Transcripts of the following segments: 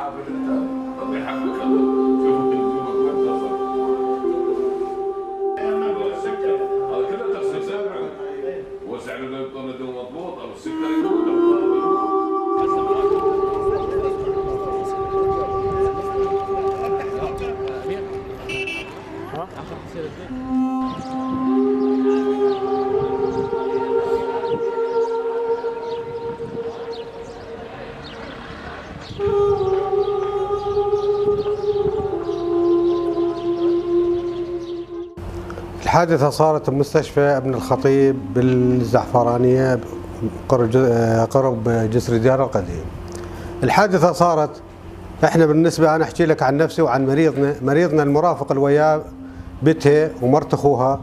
الحادثة صارت بمستشفى ابن الخطيب بالزعفرانية قرب جسر ديار القديم. الحادثة صارت، احنا بالنسبة، انا احكي لك عن نفسي وعن مريضنا المرافق اللي وياه بنتها ومرت اخوها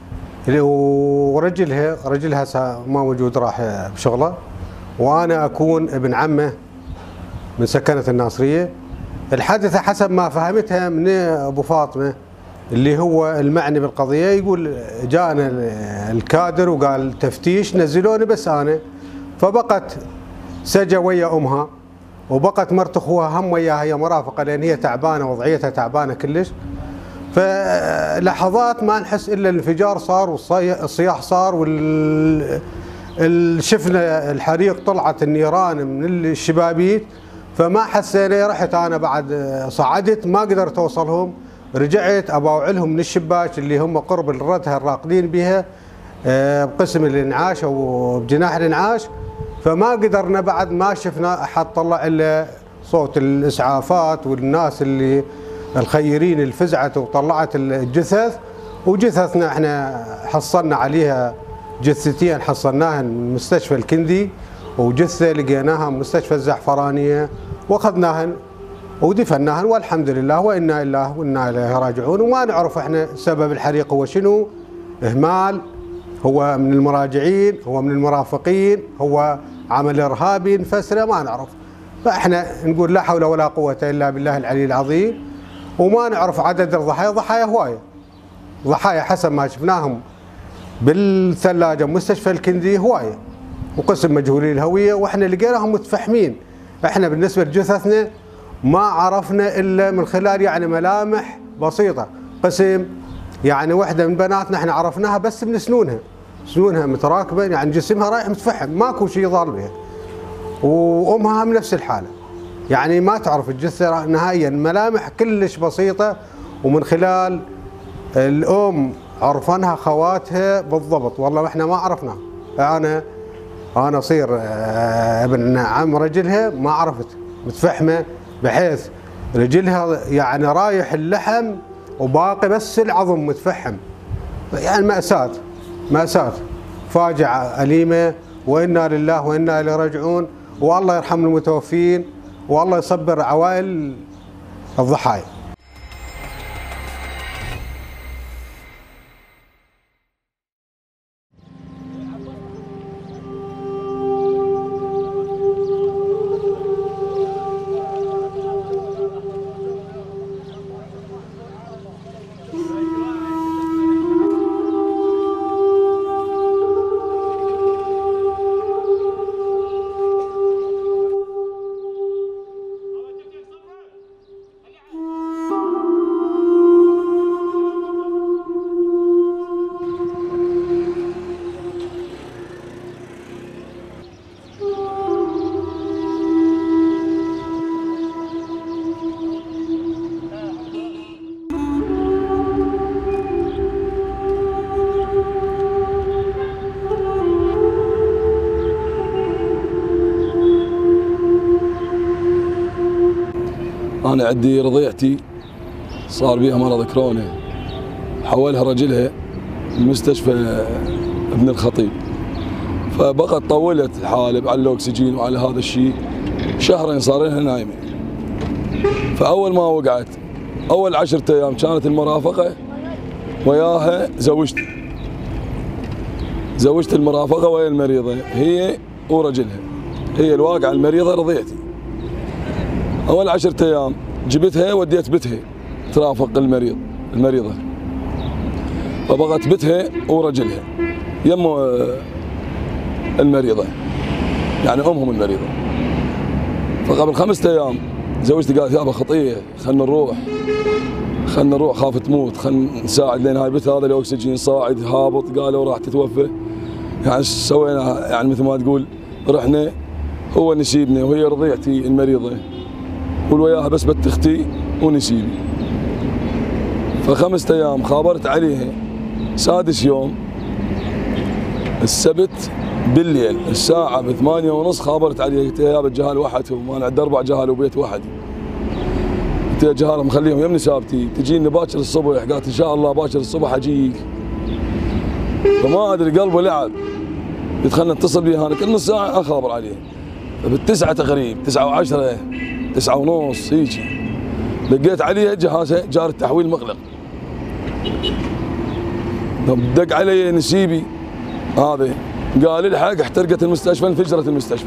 ورجلها ما موجود، راح بشغله، وانا اكون ابن عمه من سكنة الناصرية. الحادثة حسب ما فهمتها من ابو فاطمة اللي هو المعني بالقضية، يقول جاءنا الكادر وقال تفتيش، نزلوني بس أنا، فبقت سجى ويا أمها، وبقت مرت أخوها هم وياها، هي مرافقة لأن هي تعبانة، وضعيتها تعبانة كلش. فلحظات ما نحس إلا الانفجار صار والصياح صار شفنا الحريق، طلعت النيران من الشبابيك، فما حسينا. رحت أنا بعد صعدت ما قدرت أوصلهم، رجعت اباوع لهم من الشباك اللي هم قرب الردها الراقدين بها بقسم الانعاش او بجناح الانعاش، فما قدرنا بعد ما شفنا احد طلع الا صوت الاسعافات والناس اللي الخيرين اللي فزعت وطلعت الجثث. وجثثنا احنا حصلنا عليها جثتين، حصلناهن من مستشفى الكندي، وجثه لقيناها من مستشفى الزعفرانيه واخذناهن ودفناهن، والحمد لله وانا لله وانا اليه راجعون. وما نعرف احنا سبب الحريق هو شنو، اهمال، هو من المراجعين، هو من المرافقين، هو عمل ارهابي نفسره، ما نعرف. فاحنا نقول لا حول ولا قوه الا بالله العلي العظيم. وما نعرف عدد الضحايا، ضحايا هوايه، ضحايا حسب ما شفناهم بالثلاجه مستشفى الكندي هوايه، وقسم مجهولي الهويه، واحنا لقيناهم متفحمين. احنا بالنسبه لجثثنا ما عرفنا الا من خلال يعني ملامح بسيطه، قسم يعني وحده من بناتنا احنا عرفناها بس من سنونها متراكبه، يعني جسمها رايح متفحم، ماكو شيء ضال بها. وامها من نفس الحاله، يعني ما تعرف الجثه نهائيا، ملامح كلش بسيطه، ومن خلال الام عرفنها خواتها بالضبط. والله احنا ما عرفناها، انا صير ابن عم رجلها ما عرفت، متفحمه بحيث رجلها يعني رايح اللحم وباقي بس العظم متفحم. يعني مأساة فاجعة أليمة، وإنا لله وإنا إليه راجعون. والله يرحم المتوفين، والله يصبر عوائل الضحايا. أنا عندي رضيعتي صار بيها مرض كورونا، حولها رجلها المستشفى ابن الخطيب، فبقت طولت الحالة على الأكسجين وعلى هذا الشيء، شهرين صار لها نايمة. فأول ما وقعت أول 10 أيام كانت المرافقة وياها زوجت المرافقة ويا المريضة، هي ورجلها، هي الواقعة المريضة رضيعتي. أول 10 أيام جبتها وديت بتها ترافق المريضة، فبقت بتها ورجلها يم المريضة، يعني أمهم المريضة. فقبل 5 أيام زوجتي قالت يابا خطيه، خلنا نروح خاف تموت، خلنا نساعد لان هاي بث هذا الاكسجين صاعد هابط، قالوا راح تتوفى. يعني سوينا يعني مثل ما تقول رحنا، هو نسيبنا وهي رضيعتي المريضه والوياها بس بنت اختي ونسيبي. ف5 ايام خابرت عليها، سادس يوم السبت بالليل الساعة 8:30 خابرت عليها، قلت لها يا الجهال وحدهم، وانا عندي 4 جهال وبيت وحدي. قلت لها جهال مخليهم يمني سابتي، تجيني باكر الصبح، قالت ان شاء الله باكر الصبح اجيك. فما ادري قلبه لعب، قلت خلنا نتصل بيها انا كل نص ساعة اخابر عليه. فبال9 تقريبا 9 و10 9:30 هيجي دقيت عليها جهازها جار التحويل مغلق. دق علي نسيبي هذا قال الحق احترقت المستشفى، انفجرت المستشفى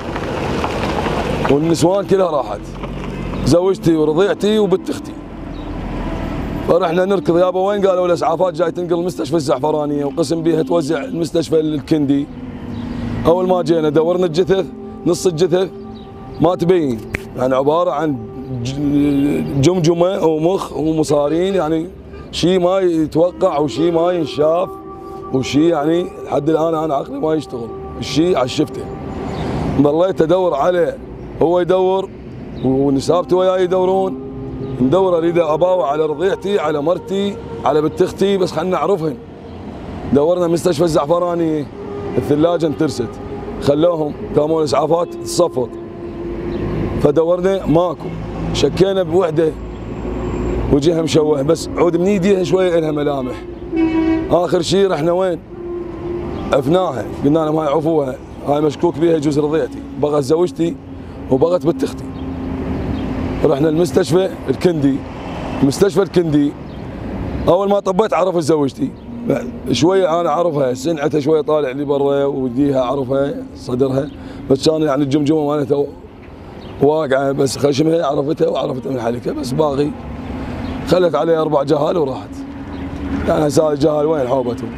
والنسوان كلها راحت، زوجتي ورضيعتي وبنت اختي. فرحنا نركض يابا وين؟ قالوا الاسعافات جاي تنقل المستشفى الزعفرانيه وقسم بيها توزع المستشفى الكندي. اول ما جينا دورنا الجثث، نص الجثث ما تبين، يعني عباره عن جمجمه ومخ ومصارين، يعني شيء ما يتوقع وشيء ما ينشاف وشيء يعني لحد الان انا عقلي ما يشتغل، الشيء على شفته. ضليت ادور عليه، هو يدور ونسابته وياي يدورون، ندور اريد اباوع على رضيعتي على مرتي على بنت اختي بس خلنا نعرفهن. دورنا مستشفى الزعفراني، الثلاجه انترست، خلوهم قاموا الاسعافات تصفط. فدورنا ماكو، شكينا بوحده وجهها مشوه بس عود من ايديها شويه الها ملامح. اخر شيء رحنا وين؟ عفناها، قلنا لهم هاي عفوها، هاي مشكوك بيها يجوز رضيعتي، بغت زوجتي وبغت بنت اختي. رحنا المستشفى الكندي، المستشفى الكندي اول ما طبيت عرفت زوجتي، شويه انا اعرفها، سنعتها شويه طالع لي برا وديها اعرفها صدرها، بس كان يعني الجمجمه مالتها واقعه، بس خشمها عرفتها وعرفتها من حلقها، بس باقي خلت عليها 4 جهال وراحت. يعني هسه الجهال وين حوبتهم؟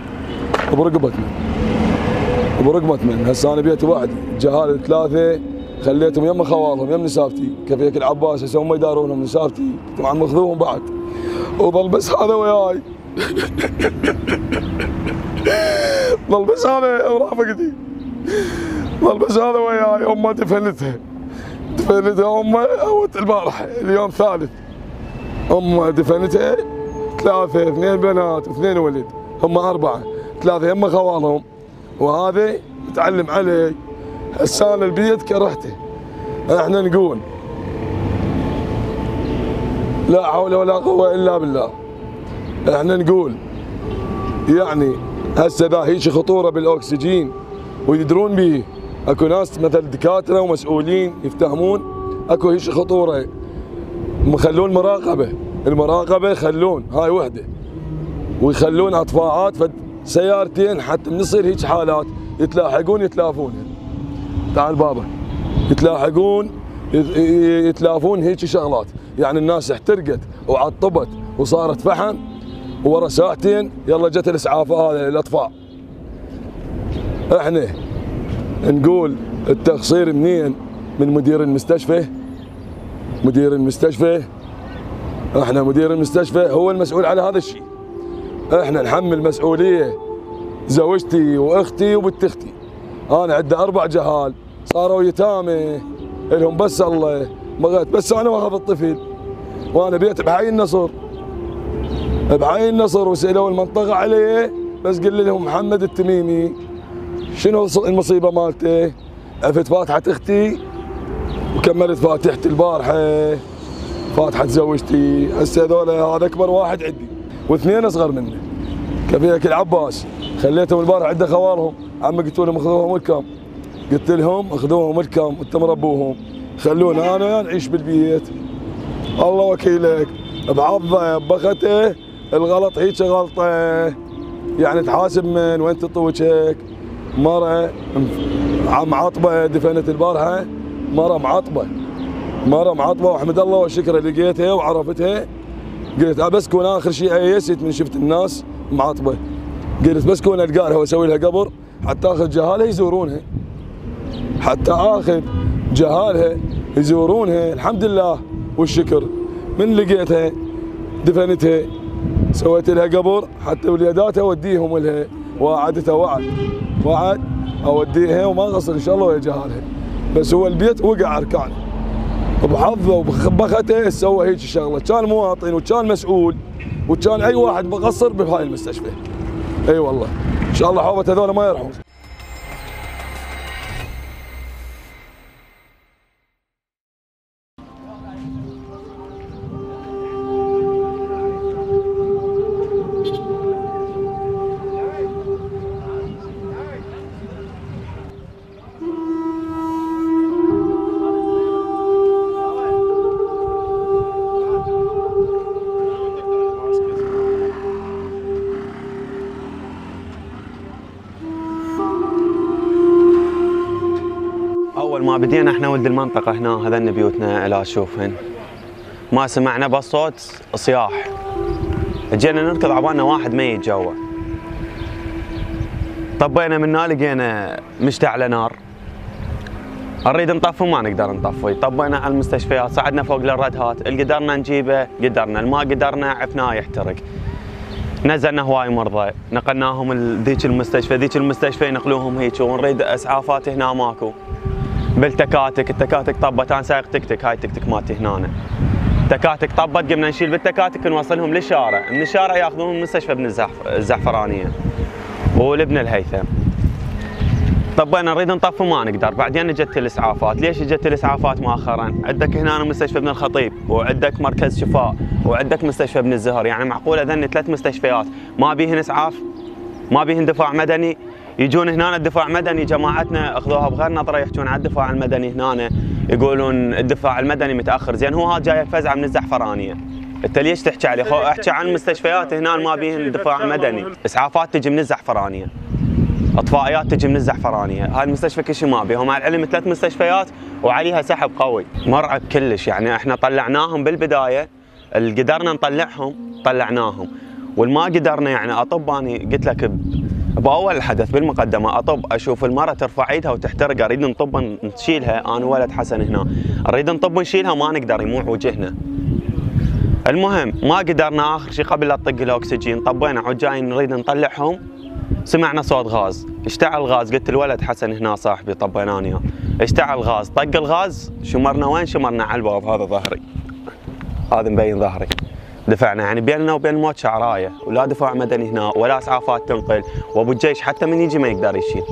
برقبة من هسه انا بيتي وحدي، الجهال 3 خليتهم يم خوالهم يم نسابتي، كيف العباس هسه هم يدارونهم نسابتي، طبعا ماخذوهم بعد. وظل بس هذا وياي ظل بس هذا ورافقتي، ظل بس هذا وياي. امها دفنتها امها اوت البارحه اليوم ثالث، امها دفنتها 3 2 بنات و2 ولد، هم 4 3 هم خوالهم، وهذا متعلم علي. هسه انا البيت كرهته. احنا نقول لا حول ولا قوه الا بالله. احنا نقول يعني هسه ذا هيك خطوره بالاكسجين ويدرون به، اكو ناس مثل دكاتره ومسؤولين يفتهمون اكو هيك خطوره، مخلون المراقبه يخلون هاي وحده، ويخلون اطفاءات فد سيارتين حتى من يصير هيك حالات يتلاحقون يتلافون. تعال بابا، يتلافون هيك شغلات، يعني الناس احترقت وعطبت وصارت فحم وورا ساعتين يلا جت الاسعاف هذا الاطفاء. احنا نقول التقصير منين؟ من مدير المستشفى. احنا مدير المستشفى هو المسؤول على هذا الشيء. احنا نحمل مسؤوليه زوجتي واختي وبنت اختي. انا عندي 4 جهال صاروا يتامى لهم بس الله، بغيت بس انا واخذ الطفل، وانا بيت بحي النصر وسالوا المنطقه عليه، بس قل لهم محمد التميمي شنو المصيبه مالته؟ عفت فاتحه اختي وكملت فاتحه البارحه، فاتحه زوجتي. هسه هذول هذا اكبر واحد عندي و2 اصغر منه. كفيك العباس خليتهم البارحه عنده خوالهم، عمي قلت لهم اخذوهم الكم، قلت لهم اخذوهم الكم انتم ربوهم، خلونا انا وياه نعيش بالبيت. الله وكيلك، بعضه بخته الغلط هيك غلطه، يعني تحاسب من وين تطوجك. مره معطبه دفنت البارحه، مره معطبه واحمد الله والشكر لقيتها وعرفتها. قلت بس كون اخر شيء ايست من شفت الناس معطبه، قلت بس كون القى لها واسوي لها قبر حتى اخذ جهالها يزورونها، حتى اخذ جهالها يزورونها. الحمد لله والشكر، من لقيتها دفنتها سويت لها قبر حتى وليداتها اوديهم لها، وعدتها وعد اوديها وما قصر ان شاء الله ويجهالها، بس هو البيت وقع اركانه وبحظه وبخبخته سوى هيك الشغله، كان مواطن وكان مسؤول وكان اي واحد بقصر بهاي المستشفى. اي والله ان شاء الله حوبه هذول ما يرحمون. أول ما بدينا احنا ولد المنطقة هنا هذن بيوتنا لا تشوفهن، ما سمعنا بس صوت صياح، جينا نركض عبالنا واحد ميت جوا، طبينا منها لقينا مشتعلة نار، نريد نطفي ما نقدر نطفي، طبينا على المستشفيات، صعدنا فوق للردهات، اللي قدرنا نجيبه قدرنا، ما قدرنا عفناه يحترق. نزلنا هواي مرضى، نقلناهم ذيك المستشفى ينقلوهم هيك، ونريد اسعافات هنا ماكو. بالتكاتك، التكاتك طبت، انا سايق تكتك، هاي التكتك مالتي هنا. تكاتك طبت، قمنا نشيل بالتكاتك نوصلهم للشارع، من الشارع ياخذوهم من مستشفى ابن الزعفرانيه ولابن الهيثم. طبينا نريد نطفي ما نقدر، بعدين اجت الاسعافات، ليش اجت الاسعافات مؤخرا؟ عندك هنا مستشفى ابن الخطيب، وعندك مركز شفاء، وعندك مستشفى ابن الزهر، يعني معقوله ذني 3 مستشفيات ما بيهن اسعاف؟ ما بيهن دفاع مدني؟ يجون هنا الدفاع المدني جماعتنا اخذوها بغير نظره، يحجون على الدفاع المدني هنا، يقولون الدفاع المدني متاخر، زين هو هذا جاي فزعه من الزعفرانيه. انت ليش تحكي عليه؟ احكي عن المستشفيات هنا ما بيهن دفاع مدني، اسعافات تجي من الزعفرانيه، اطفائيات تجي من الزعفرانيه، هاي المستشفى كل شيء ما بيها، ومع العلم 3 مستشفيات وعليها سحب قوي، مرعب كلش. يعني احنا طلعناهم بالبدايه، اللي قدرنا نطلعهم طلعناهم، والما قدرنا يعني اطب، اني قلت لك باول الحدث بالمقدمه اطب اشوف المراه ترفع ايدها وتحترق، اريد نطب نشيلها، انا ولد حسن هنا نريد نطب نشيلها ما نقدر، يموع وجهنا. المهم ما قدرنا، اخر شيء قبل لا تطق الاكسجين طبينا عجاين نريد نطلعهم، سمعنا صوت غاز، اشتعل غاز، قلت الولد حسن هنا صاحبي طبيناني اياه، اشتعل غاز، طق الغاز، شمرنا وين؟ شمرنا على الباب، هذا ظهري، هذا مبين ظهري. دفعنا يعني بيننا وبين الموت شعرايه، ولا دفاع مدني هنا ولا اسعافات تنقل، وابو الجيش حتى من يجي ما يقدر يشيل.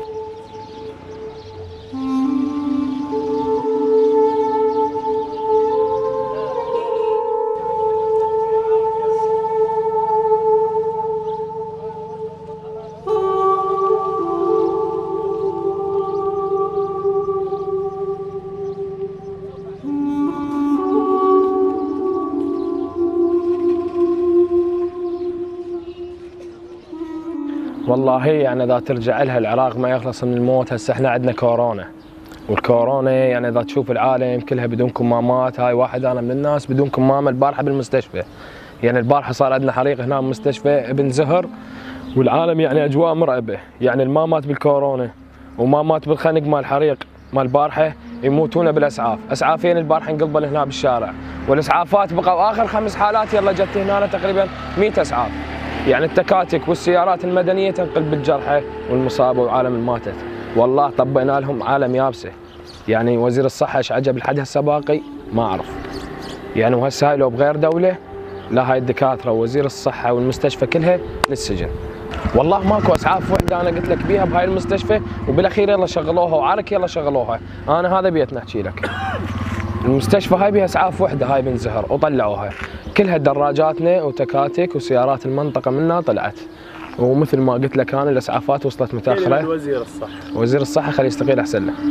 والله يعني اذا ترجع لها العراق ما يخلص من الموت. هسه احنا عندنا كورونا، والكورونا يعني اذا تشوف العالم كلها بدون كمامات، هاي واحد انا من الناس بدون كمامه البارحه بالمستشفى. يعني البارحه صار عندنا حريق هنا بمستشفى ابن زهر، والعالم يعني اجواء مرعبه، يعني ما مات بالكورونا وما مات بالخنق مال الحريق مال البارحه، يموتون بالاسعاف. اسعافين البارحه انقلبوا هنا بالشارع، والاسعافات بقوا اخر 5 حالات يلا جت هنا تقريبا 100 اسعاف. يعني التكاتك والسيارات المدنيه تنقل بالجرحى والمصابه وعالم الماتت. والله طبينا لهم عالم يابسه. يعني وزير الصحه ايش عجب لحد هسه باقي ما اعرف. يعني وهسه هاي لو بغير دوله، لا هاي الدكاتره ووزير الصحه والمستشفى كلها للسجن. والله ماكو اسعاف وحده انا قلت لك بيها بهاي المستشفى، وبالاخير يلا شغلوها وعارك يلا شغلوها. انا هذا بيتنا احكي لك. المستشفى هاي بيها اسعاف وحده، هاي بن زهر، وطلعوها كلها دراجاتنا وتكاتك وسيارات المنطقه منها طلعت. ومثل ما قلت لك انا الاسعافات وصلت متاخره. وزير الصحه، وزير الصحه خليه يستقيل احسن له.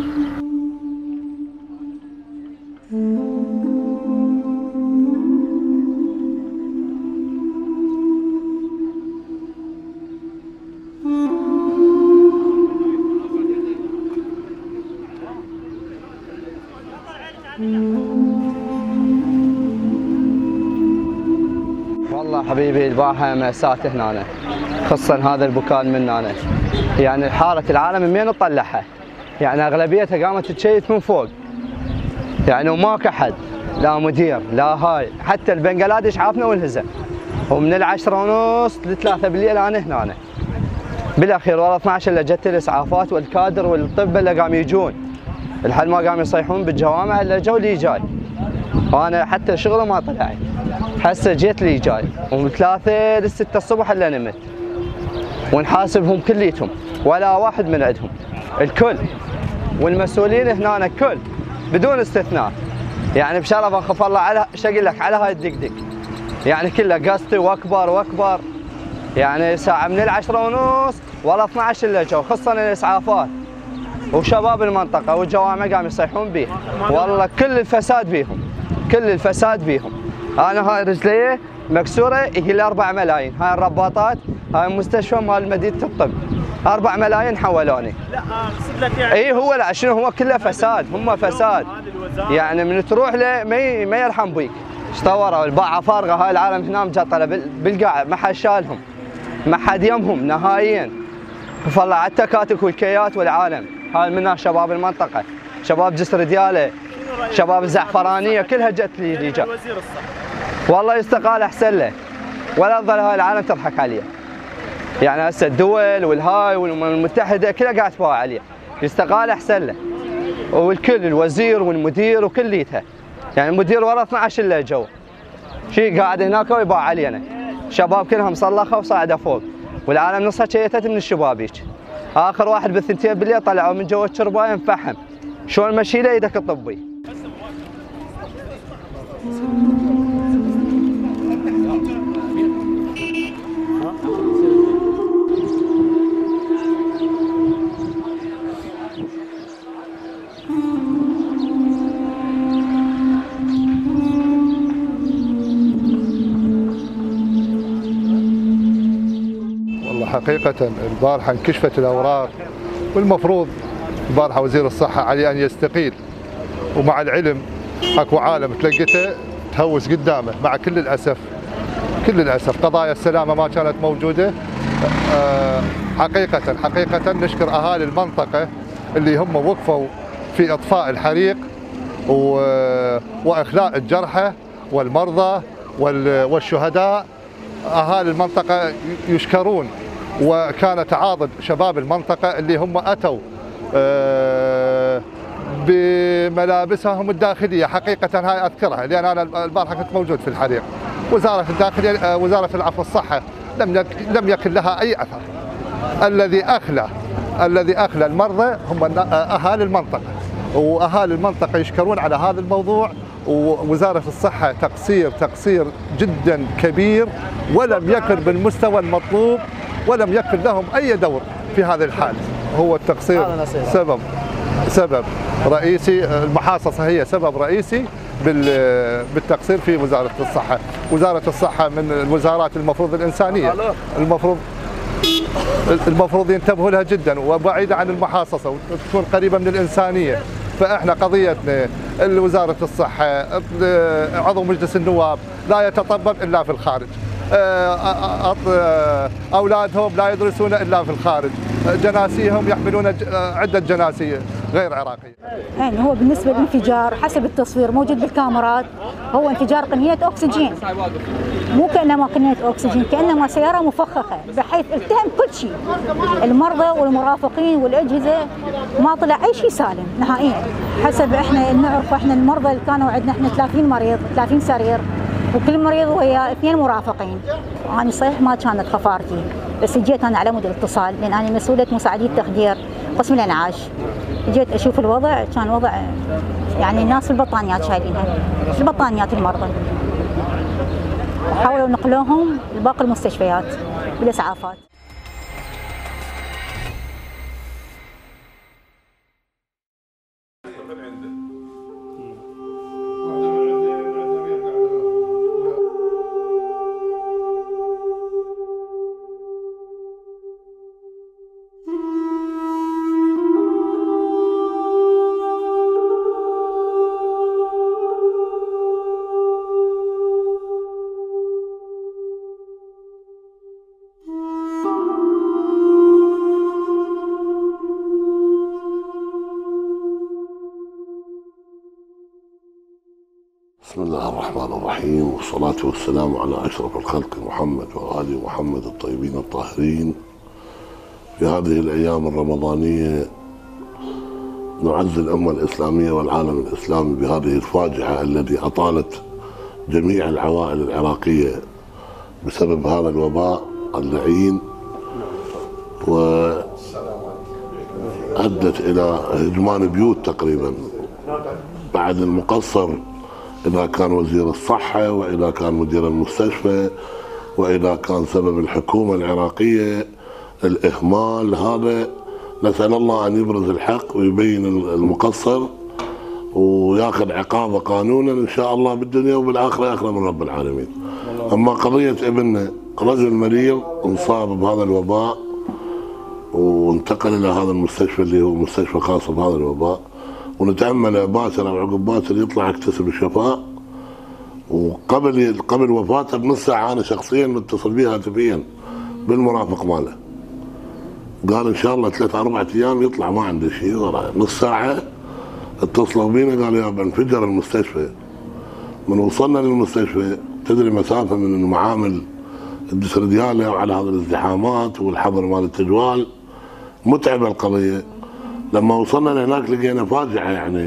والله حبيبي البارحة مأساة هنا، خصوصا هذا البكان من هنا. يعني حالة العالم من وين نطلعها؟ يعني أغلبيتها قامت تشيت من فوق، يعني وماك احد، لا مدير لا هاي، حتى البنجلاديش عافنا وانهزم. ومن 10:30 ل3 بالليل انا هنا. بالاخير ورا 12 اللي جت الاسعافات والكادر والطب اللي قام يجون. الحل ما قام يصيحون بالجوامع الا جو لي جاي. وانا حتى شغله ما طلعت. هسه جيت لي جاي ومن 3 ل6 الصبح الا نمت. ونحاسبهم كليتهم ولا واحد من عندهم. الكل والمسؤولين هنا الكل بدون استثناء. يعني بشرف اخف الله على شو اقول لك على هاي الدقدق. يعني كله قصتي واكبر واكبر. يعني ساعه من 10:30 ولا 12 الا جو، خصوصا الاسعافات وشباب المنطقه والجوامع قام يصيحون بيه. والله كل الفساد بيهم، كل الفساد بيهم. انا هاي رجلي مكسوره يجي لي 4 ملايين، هاي الرباطات، هاي مستشفى مال مدينه الطب 4 ملايين حولوني. لا اقصد لك يعني اي هو لا شنو هو كله فساد، هم فساد. يعني من تروح له ما يرحم بيك. ايش طوروا الباعه فارغه، هاي العالم هنا مجطله بالقاع، ما حد شالهم، ما حد يمهم نهائيا. فالله على التكاتك والكيات والعالم. هاي منها شباب المنطقه، شباب جسر دياله، شباب الزعفرانيه كلها جت لي جا. وزير الصحه والله يستقال احسن له، ولا تظل هاي العالم تضحك عليه. يعني هسه الدول والهاي والامم المتحده كلها قاعد تباوع عليه، يستقال احسن له. والكل الوزير والمدير وكليتها. يعني المدير ورا 12 الا جو. شي قاعد هناك ويباوع علينا. شباب كلها مصلخه وصاعده فوق، والعالم نصها شيتت من الشبابيك. اخر واحد بالثنتين بالليل طلعوا من جوا الشربايه مفحم. شلون مشي له ايدك الطبي؟ حقيقة البارحة انكشفت الأوراق، والمفروض البارحة وزير الصحة عليه أن يستقيل، ومع العلم اكو عالم تلقته تهوس قدامه. مع كل الأسف قضايا السلامة ما كانت موجودة. حقيقة نشكر أهالي المنطقة اللي هم وقفوا في إطفاء الحريق وإخلاء الجرحى والمرضى والشهداء. أهالي المنطقة يشكرون، وكان تعاضد شباب المنطقة اللي هم أتوا بملابسهم الداخلية. حقيقة هاي أذكرها لأن أنا البارحة كنت موجود في الحريق. وزارة الداخلية وزارة الصحة لم يكن لها أي أثر. الذي أخلى المرضى هم أهالي المنطقة، وأهالي المنطقة يشكرون على هذا الموضوع. ووزارة الصحة تقصير جدا كبير، ولم يكن بالمستوى المطلوب، ولم يكن لهم أي دور في هذا الحال. هو التقصير سبب رئيسي، المحاصصة هي سبب رئيسي بالتقصير في وزارة الصحة. وزارة الصحة من الوزارات المفروض الإنسانية، المفروض ينتبهوا لها جدا، وبعيدة عن المحاصصة وتكون قريبة من الإنسانية. فإحنا قضيتنا وزارة الصحة، عضو مجلس النواب لا يتطبب إلا في الخارج، أولادهم لا يدرسون إلا في الخارج، جناسيهم يحملون عدة جناسية غير عراقية. يعني هو بالنسبة للانفجار حسب التصوير موجود بالكاميرات، هو انفجار قنية أكسجين، مو كأنما قنية أكسجين، كأنما سيارة مفخخة، بحيث التهم كل شيء، المرضى والمرافقين والأجهزة، ما طلع أي شيء سالم نهائيا. حسب احنا نعرف، احنا المرضى اللي كانوا عندنا احنا 30 مريض، 30 سرير، وكل مريض وياه 2 مرافقين. أنا صحيح ما كانت خفارتي، بس جيت أنا على مود الاتصال، لأن أنا مسؤولة مساعدية تخدير قسم الإنعاش. جيت أشوف الوضع، كان وضع يعني الناس في البطانيات شايلينها، في البطانيات المرضى، وحاولوا نقلوهم لباقي المستشفيات بالإسعافات. بسم الله الرحمن الرحيم، والصلاة والسلام على أشرف الخلق محمد وآل محمد الطيبين الطاهرين. في هذه الأيام الرمضانية نعزي الأمة الإسلامية والعالم الإسلامي بهذه الفاجعة التي أطالت جميع العوائل العراقية بسبب هذا الوباء اللعين، وأدت إلى هجمان بيوت تقريبا. بعد المقصر إذا كان وزير الصحة، وإذا كان مدير المستشفى، وإذا كان سبب الحكومة العراقية الإهمال، هذا نسأل الله أن يبرز الحق ويبين المقصر وياخذ عقابه قانونا إن شاء الله بالدنيا وبالآخرة ياخذه من رب العالمين. أما قضية ابننا، رجل مريض انصاب بهذا الوباء وانتقل إلى هذا المستشفى اللي هو مستشفى خاص بهذا الوباء، ونتأمل باسل أو عقب باسل يطلع يكتسب الشفاء. وقبل وفاته بنص ساعة أنا شخصيا متصل بيه هاتفيا بالمرافق ماله، قال إن شاء الله 3-4 أيام يطلع ما عنده شيء. نص ساعة اتصلوا بينا قالوا يابا انفجر المستشفى. من وصلنا للمستشفى تدري مسافة من المعامل الدسر دياله وعلى هذه الازدحامات والحظر مال التجوال متعبة القضية. لما وصلنا لهناك لقينا فاجعة، يعني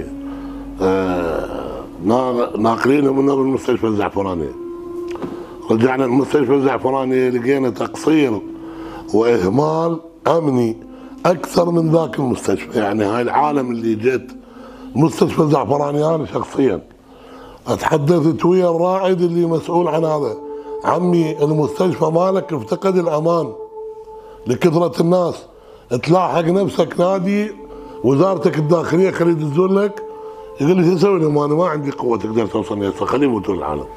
ناقلينهم منه بالمستشفى الزعفراني. رجعنا المستشفى الزعفراني لقينا تقصير وإهمال أمني أكثر من ذاك المستشفى. يعني هاي العالم اللي جيت مستشفى الزعفراني أنا شخصيا اتحدثت ويا الرائد اللي مسؤول عن هذا، عمي المستشفى مالك افتقد الأمان لكثرة الناس، تلاحق نفسك نادي وزارتك الداخلية خليه يدزون لك. يقول لي شو اسوي لهم انا ما عندي قوه تقدر توصلني هسه، خليه يموتون العالم.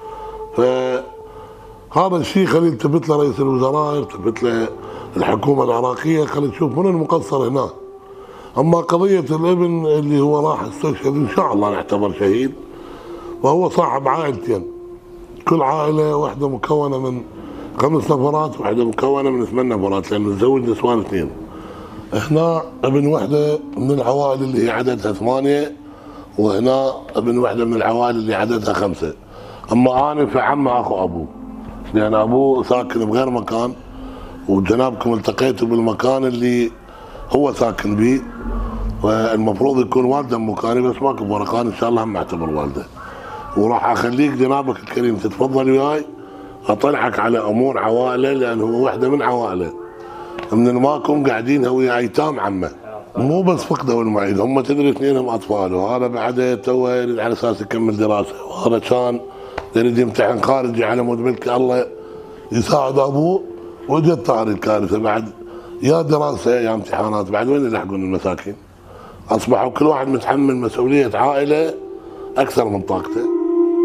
فهذا الشيء خليه يلتفت له رئيس الوزراء، يلتفت له الحكومه العراقيه، خليه تشوف من المقصر هنا. اما قضيه الابن اللي هو راح استشهد ان شاء الله نعتبر شهيد، وهو صاحب عائلتين، كل عائله واحده مكونه من 5 نفرات وواحده مكونه من 8 نفرات، لانه متزوج نسوان 2. هنا ابن وحده من العوائل اللي هي عددها 8، وهنا ابن وحده من العوائل اللي عددها 5. اما انا فعم اخو ابوه، لان ابوه ساكن بغير مكان، وجنابكم التقيتوا بالمكان اللي هو ساكن به، والمفروض يكون والده مكاني بس ماكو ورقان، ان شاء الله هم اعتبر والده. وراح اخليك جنابك الكريم تتفضل وياي اطلعك على امور عوائله، لان هو وحده من عوائله من الماكم قاعدين هو ايتام عمه، مو بس فقدوا المعيد، هم تدري 2 اطفال، وهذا بعده تو يريد على اساس يكمل دراسه، وهذا كان يريد يمتحن خارجي على مود ملك الله يساعد ابوه. وجت طاري الكارثه بعد يا دراسه يا امتحانات، بعد وين يلحقون المساكين؟ اصبحوا كل واحد متحمل مسؤوليه عائله اكثر من طاقته.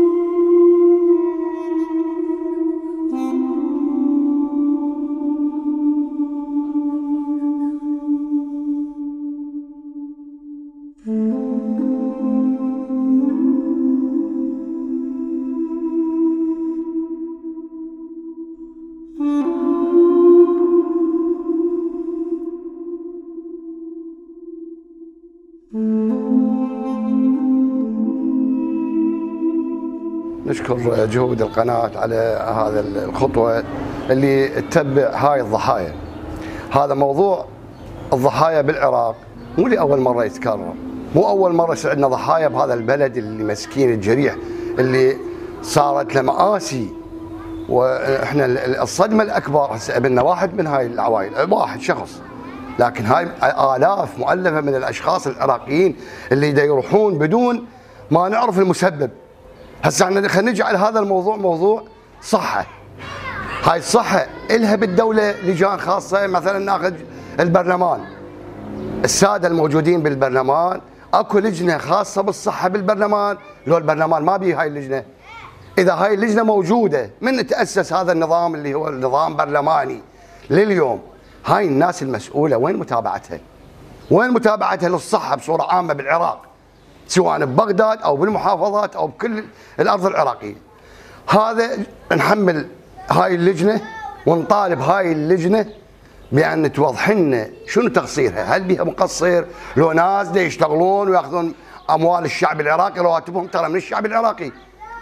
نشكر جهود القناة على هذا الخطوة اللي تتبع هاي الضحايا. هذا موضوع الضحايا بالعراق مو لأول مرة يتكرر، مو أول مرة يصير عندنا ضحايا بهذا البلد اللي مسكين الجريح اللي صارت له مآسي. واحنا الصدمة الأكبر هسه قابلنا واحد من هاي العوائل، واحد شخص، لكن هاي آلاف مؤلفة من الأشخاص العراقيين اللي دا يروحون بدون ما نعرف المسبب. هسه احنا خلينا نجعل هذا الموضوع موضوع صحة. هاي الصحة إلها بالدولة لجان خاصة، مثلا ناخذ البرلمان، السادة الموجودين بالبرلمان اكو لجنة خاصة بالصحة بالبرلمان، لو البرلمان ما بيه هاي اللجنة. إذا هاي اللجنة موجودة من تأسس هذا النظام اللي هو النظام برلماني لليوم، هاي الناس المسؤولة وين متابعتها؟ وين متابعتها للصحة بصورة عامة بالعراق؟ سواء ببغداد أو بالمحافظات أو بكل الأرض العراقية. هذا نحمل هاي اللجنة ونطالب هاي اللجنة بأن توضح لنا شنو تقصيرها، هل بها مقصر؟ لو ناس دا يشتغلون وياخذون أموال الشعب العراقي، رواتبهم ترى من الشعب العراقي،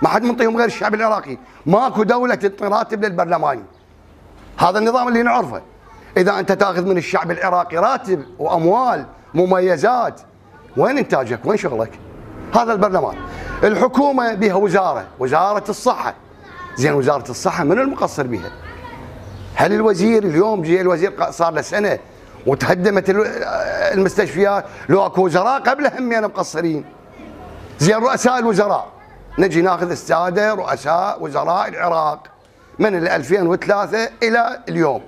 ما حد منطيهم غير الشعب العراقي، ماكو دوله تعطي راتب للبرلماني. هذا النظام اللي نعرفه. اذا انت تاخذ من الشعب العراقي راتب واموال مميزات، وين انتاجك؟ وين شغلك؟ هذا البرلمان. الحكومه بها وزاره الصحه. زين وزاره الصحه من المقصر بها؟ هل الوزير اليوم جاي الوزير صار له سنه وتهدمت المستشفيات؟ لو اكو وزراء قبله هم مقصرين. زين رؤساء الوزراء، نجي ناخذ الساده رؤساء وزراء العراق من 2003 الى اليوم.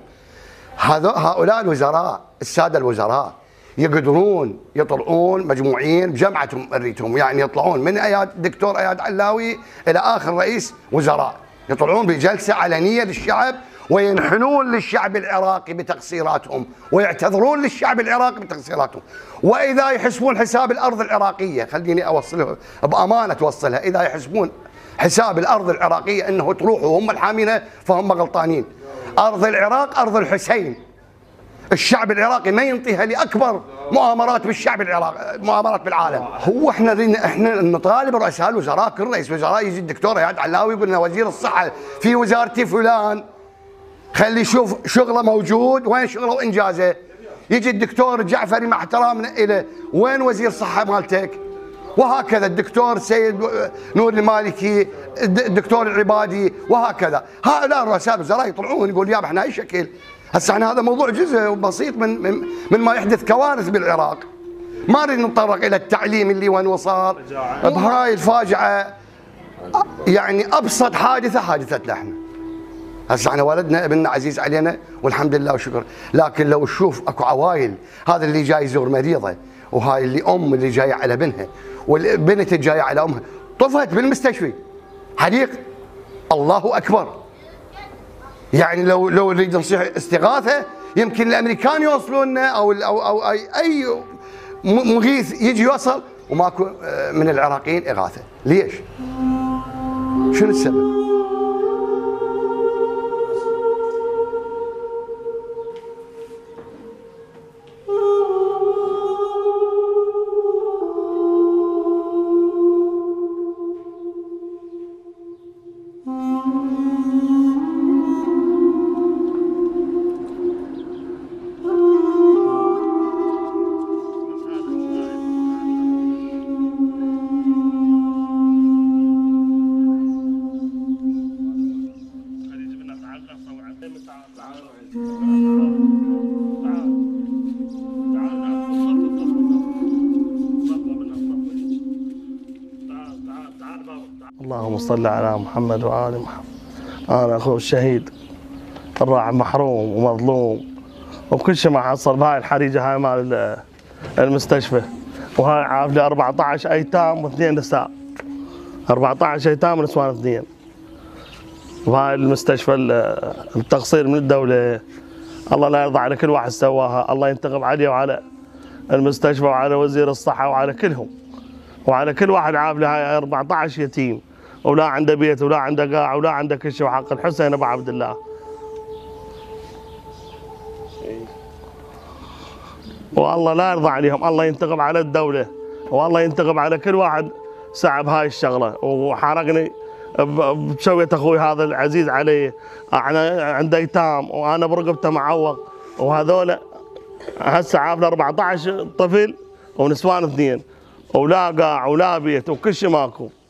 هؤلاء الوزراء الساده الوزراء يقدرون يطلعون مجموعين بجمعتهم مريتهم، يعني يطلعون من دكتور اياد علاوي الى اخر رئيس وزراء، يطلعون بجلسه علنيه للشعب وينحنون للشعب العراقي بتقصيراتهم ويعتذرون للشعب العراقي بتقصيراتهم. واذا يحسبون حساب الارض العراقيه، خليني اوصلها بامانه توصلها، اذا يحسبون حساب الارض العراقيه انه تروح وهم الحامينها فهم غلطانين. ارض العراق ارض الحسين. الشعب العراقي ما ينطيها لاكبر مؤامرات بالشعب العراقي، مؤامرات بالعالم. هو احنا نطالب رؤساء الوزراء، كل رئيس وزراء يجي الدكتور اياد علاوي يقول لنا وزير الصحه في وزارتي فلان، خلي يشوف شغله موجود، وين شغله وانجازه. يجي الدكتور الجعفري مع احترامنا له، وين وزير الصحه مالتك؟ وهكذا الدكتور سيد نور المالكي، الدكتور العبادي، وهكذا. هؤلاء رؤساء الوزراء يطلعون يقول يابا احنا اي شكل. هسه احنا هذا موضوع جزء بسيط من ما يحدث كوارث بالعراق. ما نريد نتطرق الى التعليم اللي وين وصل بهاي الفاجعه. يعني ابسط حادثه حادثتنا احنا. هسه احنا ولدنا ابننا عزيز علينا والحمد لله وشكر، لكن لو تشوف اكو عوائل، هذا اللي جاي يزور مريضه، وهاي اللي اللي جايه على بنها، والبنت الجايه على امها، طفت بالمستشفى حريق. الله اكبر. يعني لو نريد نصيح استغاثه يمكن الامريكان يوصلوا لنا او اي مغيث يجي يوصل وماكو من العراقيين اغاثه. ليش؟ شنو السبب؟ اللهم صل على محمد وآل محمد. أنا أخو الشهيد الراعي محروم ومظلوم وكل شيء ما حصل بهاي الحريقة هاي مال المستشفى. وهاي عافلة 14 أيتام و2 نساء، 14 أيتام ونسوان 2 بهاي المستشفى. التقصير من الدولة، الله لا يرضى على كل واحد سواها، الله ينتقم عليه وعلى المستشفى وعلى وزير الصحة وعلى كلهم وعلى كل واحد عافلة. هاي 14 يتيم ولا عنده بيت ولا عنده قاع ولا عنده كل شيء، وحق الحسين ابو عبد الله. والله لا يرضى عليهم، الله ينتقم على الدولة والله ينتقم على كل واحد سعى بهاي الشغلة وحرقني بسوية اخوي هذا العزيز علي. انا عنده ايتام وانا برقبته معوق، وهذول هسه عافله 14 طفل ونسوان 2 ولا قاع ولا بيت وكل شيء ماكو.